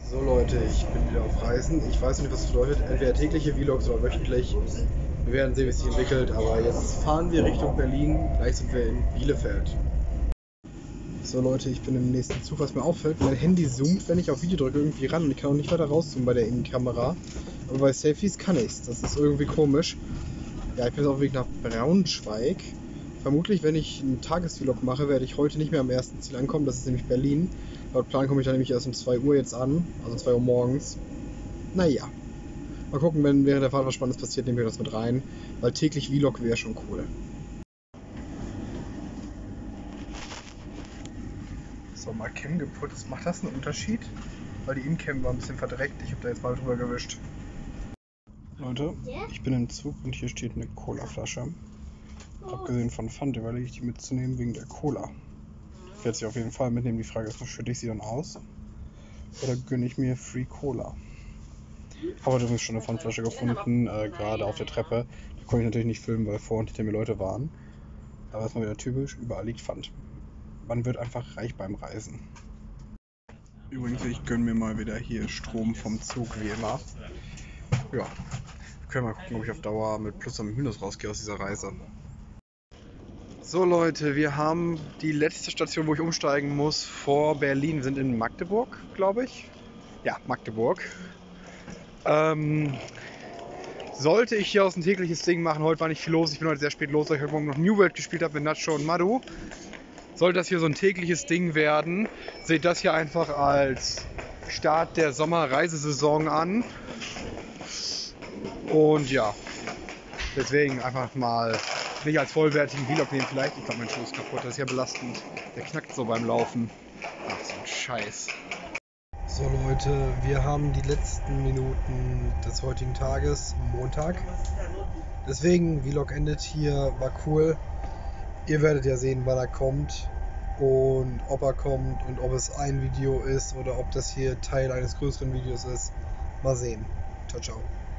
So Leute, ich bin wieder auf Reisen. Ich weiß nicht, was das bedeutet. Entweder tägliche Vlogs oder wöchentlich. Wir werden sehen, wie es sich entwickelt. Aber jetzt fahren wir Richtung Berlin. Gleich sind wir in Bielefeld. So Leute, ich bin im nächsten Zug. Was mir auffällt, mein Handy zoomt, wenn ich auf Video drücke, irgendwie ran. Und ich kann auch nicht weiter rauszoomen bei der Innenkamera. Aber bei Selfies kann ich's. Das ist irgendwie komisch. Ja, ich bin jetzt auf dem Weg nach Braunschweig. Vermutlich, wenn ich einen Tagesvlog mache, werde ich heute nicht mehr am ersten Ziel ankommen. Das ist nämlich Berlin. Laut Plan komme ich da nämlich erst um 2 Uhr jetzt an. Also 2 Uhr morgens. Naja. Mal gucken, wenn während der Fahrt was Spannendes passiert, nehmen wir das mit rein. Weil täglich Vlog wäre schon cool. So, mal Cam geputzt. Macht das einen Unterschied? Weil die In-Cam war ein bisschen verdreckt. Ich habe da jetzt mal drüber gewischt. Leute, ich bin im Zug und hier steht eine Colaflasche. Abgesehen von Pfand überlege ich die mitzunehmen wegen der Cola. Ich werde sie auf jeden Fall mitnehmen. Die Frage ist noch, schütte ich sie dann aus? Oder gönne ich mir Free Cola? Habe heute übrigens schon eine Pfandflasche gefunden, gerade auf der Treppe. Die konnte ich natürlich nicht filmen, weil vor und hinter mir Leute waren. Aber das ist mal wieder typisch, überall liegt Pfand. Man wird einfach reich beim Reisen. Übrigens, ich gönne mir mal wieder hier Strom vom Zug, wie immer. Ja, wir können mal gucken, ob ich auf Dauer mit Plus und Minus rausgehe aus dieser Reise. So Leute, wir haben die letzte Station, wo ich umsteigen muss, vor Berlin. Wir sind in Magdeburg, glaube ich. Ja, Magdeburg. Sollte ich hier aus ein tägliches Ding machen, heute war nicht viel los. Ich bin heute sehr spät los, weil ich heute Morgen noch New World gespielt habe mit Nacho und Madu. Sollte das hier so ein tägliches Ding werden, seht das hier einfach als Start der Sommerreisesaison an. Und ja, deswegen einfach mal nicht als vollwertigen Vlog nehmen vielleicht. Ich glaube, mein Schuh ist kaputt, das ist ja belastend. Der knackt so beim Laufen. Ach, so ein Scheiß. So Leute, wir haben die letzten Minuten des heutigen Tages, Montag. Deswegen, Vlog endet hier, war cool. Ihr werdet ja sehen, wann er kommt und ob er kommt und ob es ein Video ist oder ob das hier Teil eines größeren Videos ist. Mal sehen. Ciao, ciao.